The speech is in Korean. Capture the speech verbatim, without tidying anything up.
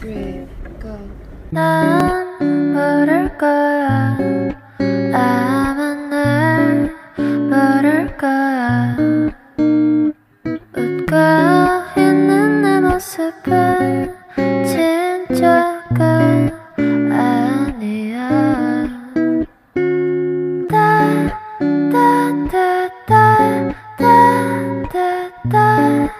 three, go. 난 부를 거야. 아마 날 부를 거야. 웃고 있는 내 모습은 진짜가 아니야. 따, 따, 따, 따, 따, 따, 따.